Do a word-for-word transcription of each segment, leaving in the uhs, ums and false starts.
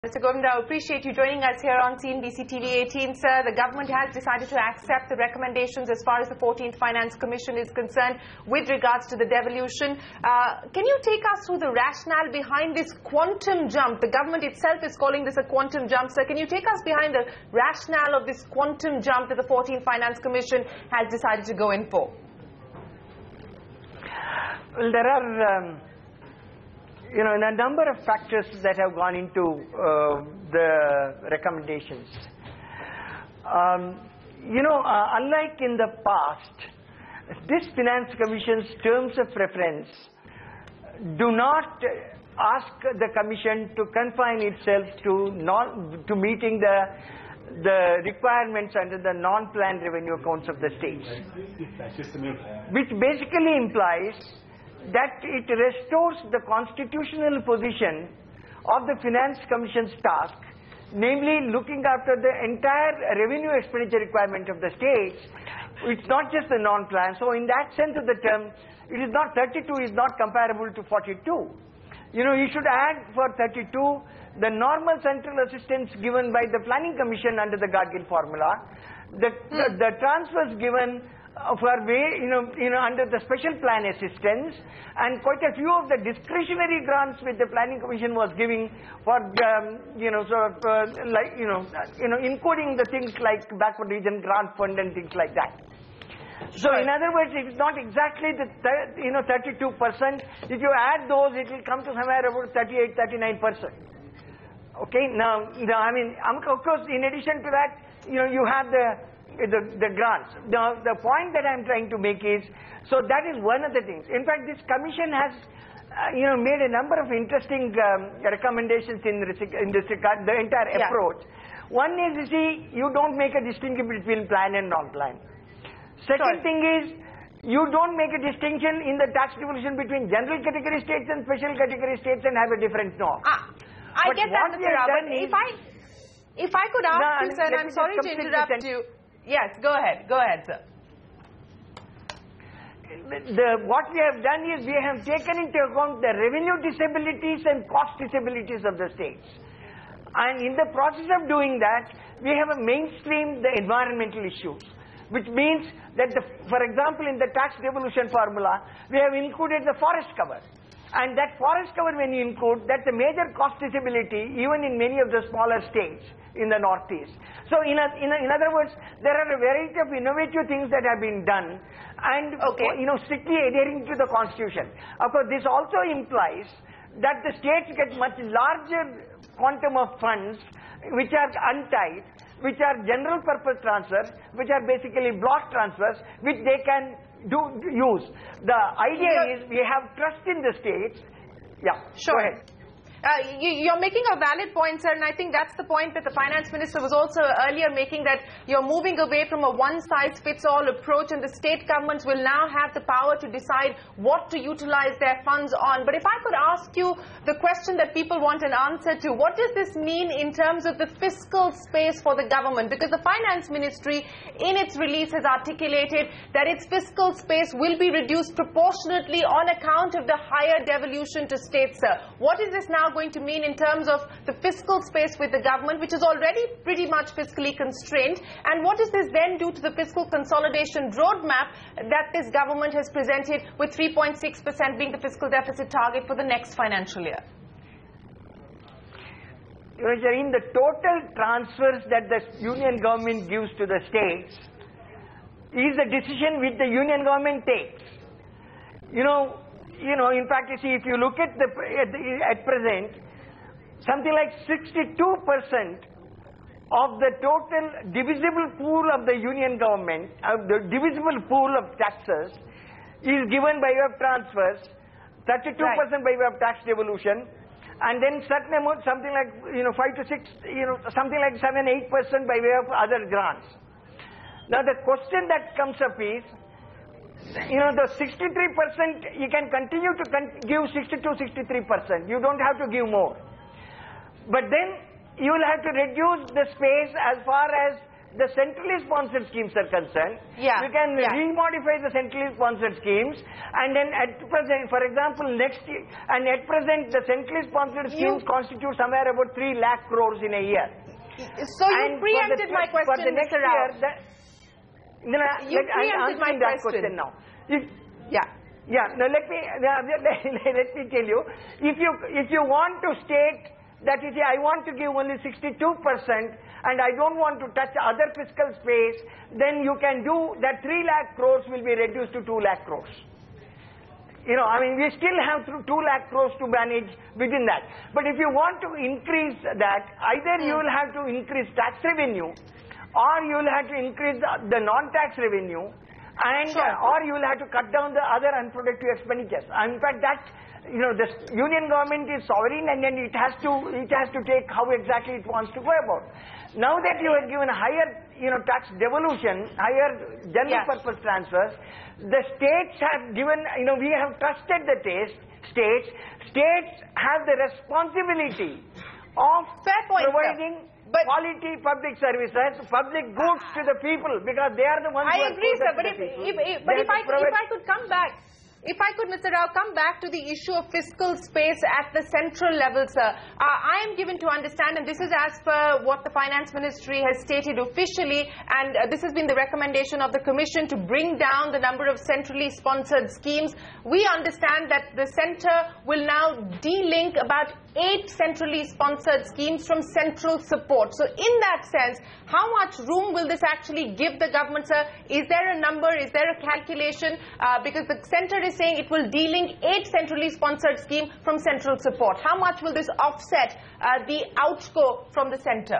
Mister Govind, I appreciate you joining us here on C N B C T V eighteen, sir. The government has decided to accept the recommendations as far as the fourteenth Finance Commission is concerned with regards to the devolution. Uh, can you take us through the rationale behind this quantum jump? The government itself is calling this a quantum jump, sir. Can you take us behind the rationale of this quantum jump that the fourteenth Finance Commission has decided to go in for? Well, there are... Um You know, a number of factors that have gone into uh, the recommendations. Um, you know, uh, unlike in the past, this Finance Commission's terms of reference do not ask the Commission to confine itself to non to meeting the the requirements under the non-planned revenue accounts of the states, which basically implies that it restores the constitutional position of the Finance Commission's task, namely looking after the entire revenue expenditure requirement of the states. It's not just the non-plan. So in that sense of the term, it is not thirty-two is not comparable to forty-two. You know, you should add for thirty-two the normal central assistance given by the Planning Commission under the Gargill formula, the, hmm. the, the transfers given for way, you know, you know, under the special plan assistance, and quite a few of the discretionary grants which the Planning Commission was giving for, um, you know, sort of uh, like, you know, you know, including the things like backward region grant fund and things like that. So, in other words, it's not exactly the, you know, thirty-two percent. If you add those, it will come to somewhere about thirty-eight, thirty-nine percent. Okay. Now, now, I mean, of course, in addition to that, you know, you have the The, the grants. Now, the point that I'm trying to make is, so that is one of the things. In fact, this commission has, uh, you know, made a number of interesting um, recommendations in this, in this regard, the entire yeah. approach. One is, you see, you don't make a distinction between plan and non-plan. Second Sorry. thing is, you don't make a distinction in the tax devolution between general category states and special category states and have a different norm. Ah, I but get that, Mister Ravan. If I, if I could ask no, you, sir, I'm sorry to interrupt you. Yes, go ahead. Go ahead, sir. The, what we have done is we have taken into account the revenue disabilities and cost disabilities of the states. And in the process of doing that, we have a mainstream the environmental issues, which means that, the, for example, in the tax devolution formula, we have included the forest cover. And that forest cover, when you include, that's a major cost disability even in many of the smaller states in the Northeast. So in, a, in, a, in other words, there are a variety of innovative things that have been done and, okay. you know, strictly adhering to the Constitution. Of course, this also implies that the states get much larger quantum of funds which are untied, which are general purpose transfers, which are basically block transfers, which they can do use. The idea is we have trust in the states. Yeah, sure. Go ahead. Uh, you, you're making a valid point, sir, and I think that's the point that the finance minister was also earlier making, that you're moving away from a one-size-fits-all approach, and the state governments will now have the power to decide what to utilize their funds on. But if I could ask you the question that people want an answer to, what does this mean in terms of the fiscal space for the government? Because the finance ministry, in its release, has articulated that its fiscal space will be reduced proportionately on account of the higher devolution to states, sir. What is this now going to mean in terms of the fiscal space with the government, which is already pretty much fiscally constrained, and what does this then do to the fiscal consolidation roadmap that this government has presented, with three point six percent being the fiscal deficit target for the next financial year? You know, in the total transfers that the union government gives to the states is a decision which the union government takes. You know, You know, in fact, you see, if you look at the at, the, at present, something like sixty-two percent of the total divisible pool of the union government, of the divisible pool of taxes, is given by way of transfers, thirty-two percent right. by way of tax devolution, and then certain amount, something like, you know, five to six, you know, something like seven, eight percent by way of other grants. Now, the question that comes up is, you know, the sixty-three percent, you can continue to con give sixty-two, sixty-three percent. You don't have to give more. But then you will have to reduce the space as far as the centrally sponsored schemes are concerned, yeah. we can yeah. remodify the centrally sponsored schemes, and then at present, for example, next year, and at present, the centrally sponsored schemes you, constitute somewhere about three lakh crores in a year. So you and preempted the, my question, for the next Mister Rao. year, the, no, no, you let, preempted my that question. question now. If, yeah. Yeah. Now let me let me tell you. If you if you want to state that you see, I want to give only sixty-two percent and I don't want to touch other fiscal space, then you can do that. Three lakh crores will be reduced to two lakh crores. You know, I mean, we still have through two lakh crores to manage within that. But if you want to increase that, either mm. you will have to increase tax revenue, or you will have to increase the, the non-tax revenue, and sure. uh, or you will have to cut down the other unproductive expenditures. In fact, that, you know, the union government is sovereign, and then it has to it has to take how exactly it wants to go about. Now that you have given higher, you know, tax devolution, higher general yeah. purpose transfers, the states have given, you know, we have trusted the taste, states. States have the responsibility of Fair point, providing but quality public services, public goods to the people, because they are the ones I who agree, are sir, but if, if, if, but if I, if I could come back, if I could, Mister Rao, come back to the issue of fiscal space at the central level, sir. Uh, I am given to understand, and this is as per what the Finance Ministry has stated officially, and uh, this has been the recommendation of the Commission to bring down the number of centrally sponsored schemes. We understand that the centre will now de-link about eight centrally sponsored schemes from central support. So in that sense, how much room will this actually give the government, sir? Is there a number? Is there a calculation? Uh, because the centre is saying it will de-link eight centrally sponsored schemes from central support. How much will this offset uh, the outgo from the centre?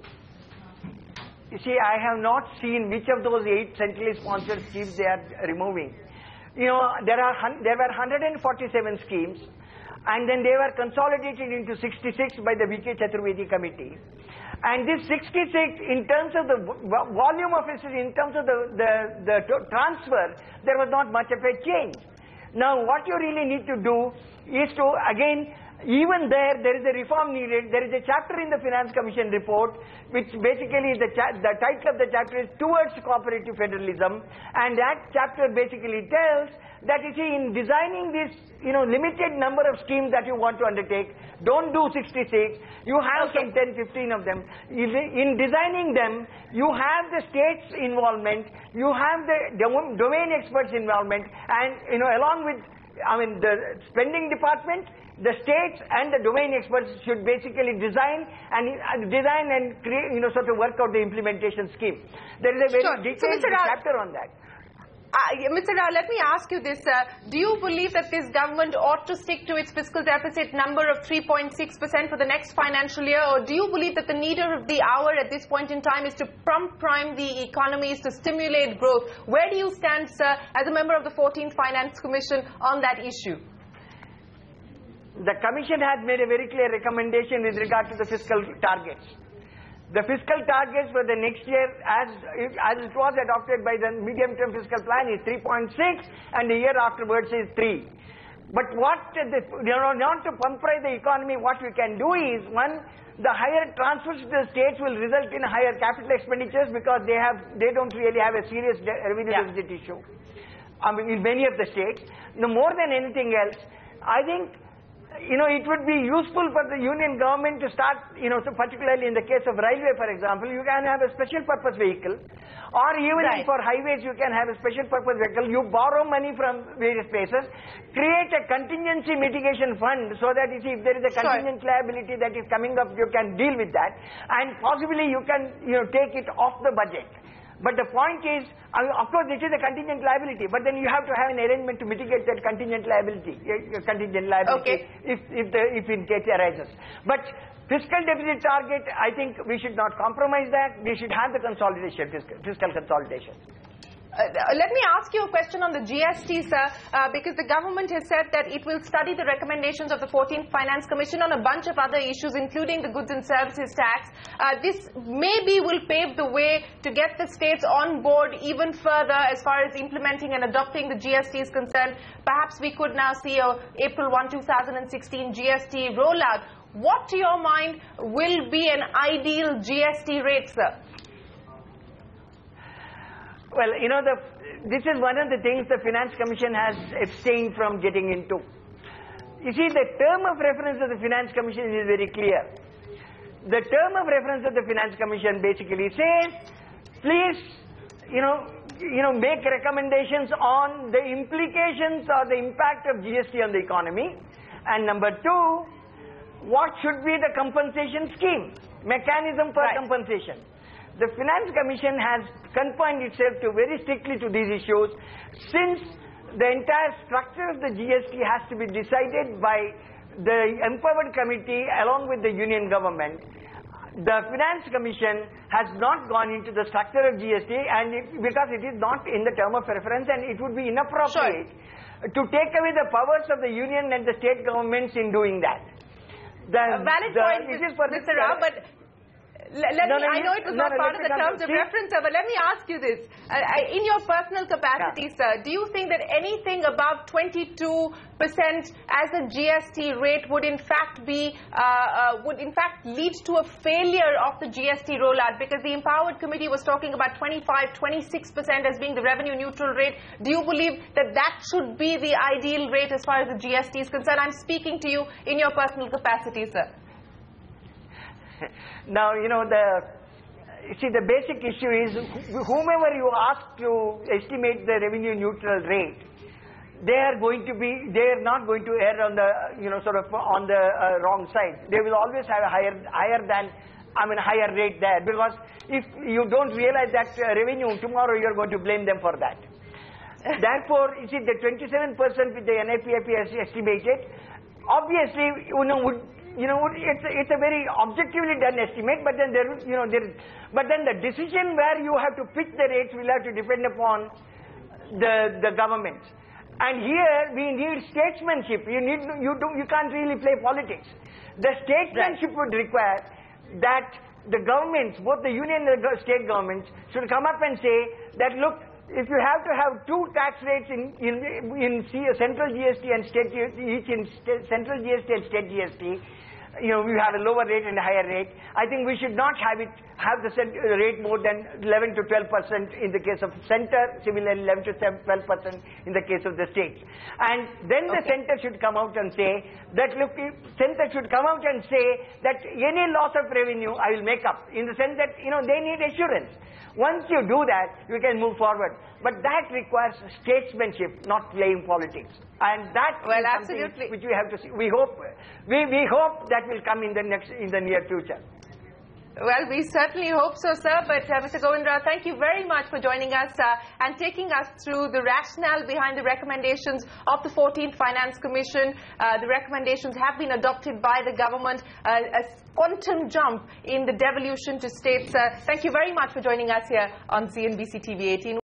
You see, I have not seen which of those eight centrally sponsored schemes they are removing. You know, there are there were one hundred forty-seven schemes, and then they were consolidated into sixty-six by the V K Chaturvedi committee. And this sixty-six, in terms of the volume of it, in terms of the, the, the transfer, there was not much of a change. Now, what you really need to do is to, again, even there, there is a reform needed. There is a chapter in the Finance Commission report, which basically the, the title of the chapter is Towards Cooperative Federalism, and that chapter basically tells that, you see, in designing this, you know, limited number of schemes that you want to undertake, don't do sixty-six, you have some ten, fifteen of them. In designing them, you have the state's involvement, you have the domain experts' involvement, and, you know, along with, I mean, the spending department, the states and the domain experts should basically design and uh, design and create, you know, sort of work out the implementation scheme. There is a very sure. detailed so, chapter on that. Uh, Mister Rao, let me ask you this. Uh, do you believe that this government ought to stick to its fiscal deficit number of three point six percent for the next financial year, or do you believe that the need of the hour at this point in time is to prompt prime the economies to stimulate growth? Where do you stand, sir, as a member of the fourteenth Finance Commission on that issue? The Commission had made a very clear recommendation with regard to the fiscal targets. The fiscal targets for the next year, as it, as it was adopted by the medium-term fiscal plan, is three point six, and the year afterwards is three. But what, the, you know, not to pump the economy, what we can do is, one, the higher transfers to the states will result in higher capital expenditures because they have, they don't really have a serious revenue yeah. deficit issue. I mean, in many of the states. No, more than anything else, I think, you know, it would be useful for the union government to start, you know, so particularly in the case of railway, for example, you can have a special purpose vehicle, or even right. for highways, you can have a special purpose vehicle. You borrow money from various places, create a contingency mitigation fund so that, you see, if there is a contingent sure. liability that is coming up, you can deal with that, and possibly you can, you know, take it off the budget. But the point is, I mean, of course, this is a contingent liability, but then you have to have an arrangement to mitigate that contingent liability, uh, contingent liability, okay. if if the if in case arises. But fiscal deficit target, I think we should not compromise that. We should have the consolidation, fiscal, fiscal consolidation. Uh, let me ask you a question on the G S T, sir, uh, because the government has said that it will study the recommendations of the fourteenth Finance Commission on a bunch of other issues, including the goods and services tax. Uh, this maybe will pave the way to get the states on board even further as far as implementing and adopting the G S T is concerned. Perhaps we could now see a April first, two thousand sixteen G S T rollout. What, to your mind, will be an ideal G S T rate, sir? Well, you know, the, this is one of the things the Finance Commission has abstained from getting into. You see, the term of reference of the Finance Commission is very clear. The term of reference of the Finance Commission basically says, please, you know, you know, make recommendations on the implications or the impact of G S T on the economy. And number two, what should be the compensation scheme, mechanism for right. compensation. The Finance Commission has confined itself to very strictly to these issues, since the entire structure of the G S T has to be decided by the empowered committee along with the union government. The Finance Commission has not gone into the structure of G S T, and it, because it is not in the term of reference, and it would be inappropriate sure. to take away the powers of the union and the state governments in doing that. The, A valid the, point, Mister Rao, but let, let no, me, no, I know it was no, not no, part of the terms of reference, sir, but let me ask you this. Uh, in your personal capacity, yeah. sir, do you think that anything above twenty-two percent as a G S T rate would in fact be, uh, uh, would in fact lead to a failure of the G S T rollout? Because the Empowered Committee was talking about twenty-five, twenty-six percent as being the revenue neutral rate. Do you believe that that should be the ideal rate as far as the G S T is concerned? I'm speaking to you in your personal capacity, sir. Now, you know, the, see, the basic issue is whomever you ask to estimate the revenue neutral rate, they are going to be, they are not going to err on the, you know, sort of on the uh, wrong side. They will always have a higher, higher than, I mean, higher rate there, because if you don't realize that uh, revenue, tomorrow you're going to blame them for that. Therefore, you see, the twenty-seven percent with the N I P I P has estimated, obviously, you know, would, you know, it's a, it's a very objectively done estimate, but then there, you know, there, but then the decision where you have to pick the rates will have to depend upon the the government. And here we need statesmanship. You need, you do, you can't really play politics. The statesmanship would require that the governments, both the union and the state governments, should come up and say that, look, if you have to have two tax rates in in in central G S T and state, each in central G S T and state G S T, you know, we have a lower rate and a higher rate. I think we should not have it have the rate more than eleven to twelve percent in the case of center, similarly eleven to twelve percent in the case of the states. And then okay. the center should come out and say that, look, center should come out and say that any loss of revenue I will make up, in the sense that, you know, they need assurance. Once you do that, you can move forward. But that requires statesmanship, not playing politics. And that well, is something absolutely. which we have to see. We hope, we, we hope that will come in the next, in the near future. Well, we certainly hope so, sir. But uh, Mister Govind Rao, thank you very much for joining us uh, and taking us through the rationale behind the recommendations of the fourteenth Finance Commission. Uh, the recommendations have been adopted by the government, uh, a quantum jump in the devolution to states. Uh, thank you very much for joining us here on C N B C T V eighteen.